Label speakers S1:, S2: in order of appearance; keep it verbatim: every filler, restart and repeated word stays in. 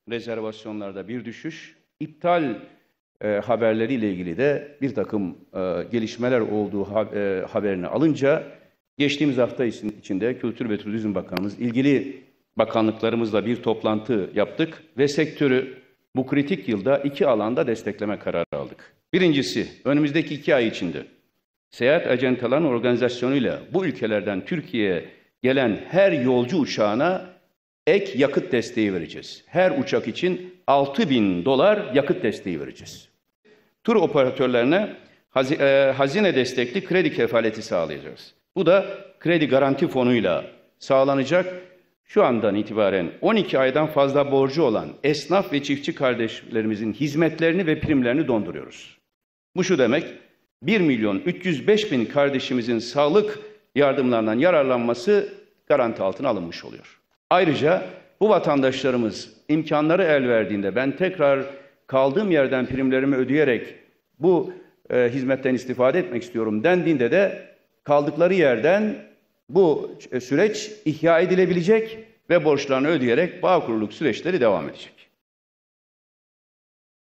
S1: rezervasyonlarda bir düşüş, iptal e, haberleriyle ilgili de bir takım e, gelişmeler olduğu ha, e, haberini alınca geçtiğimiz hafta içinde Kültür ve Turizm Bakanımız ilgili bakanlıklarımızla bir toplantı yaptık ve sektörü bu kritik yılda iki alanda destekleme kararı aldık. Birincisi, önümüzdeki iki ay içinde seyahat ajantalarının organizasyonuyla bu ülkelerden Türkiye'ye gelen her yolcu uçağına ek yakıt desteği vereceğiz. Her uçak için altı bin dolar yakıt desteği vereceğiz. Tur operatörlerine hazine destekli kredi kefaleti sağlayacağız. Bu da kredi garanti fonuyla sağlanacak. Şu andan itibaren on iki aydan fazla borcu olan esnaf ve çiftçi kardeşlerimizin hizmetlerini ve primlerini donduruyoruz. Bu şu demek, bir milyon üç yüz beş bin kardeşimizin sağlık yardımlarından yararlanması garanti altına alınmış oluyor. Ayrıca bu vatandaşlarımız imkanları el verdiğinde ben tekrar kaldığım yerden primlerimi ödeyerek bu e, hizmetten istifade etmek istiyorum dendiğinde de kaldıkları yerden bu süreç ihya edilebilecek ve borçlarını ödeyerek Bağkurluluk süreçleri devam edecek.